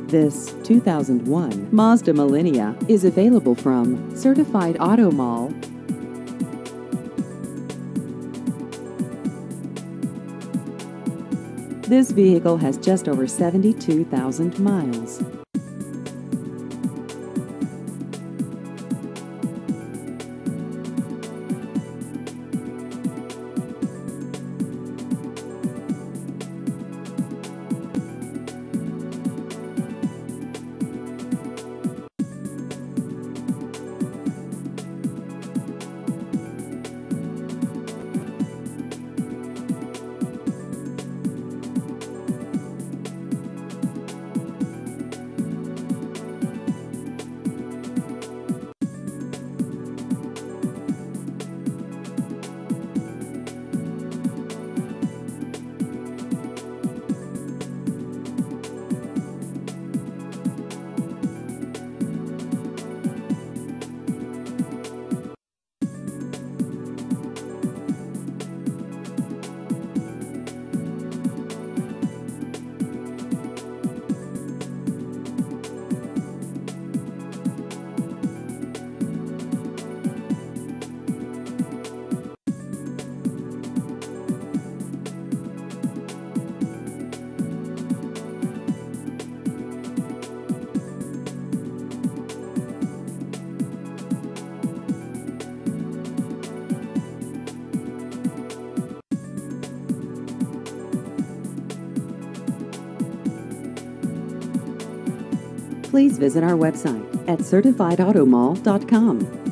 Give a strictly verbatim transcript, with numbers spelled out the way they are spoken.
This two thousand one Mazda Millennia is available from Certified Auto Mall. This vehicle has just over seventy-two thousand miles. Please visit our website at certified auto mall dot com.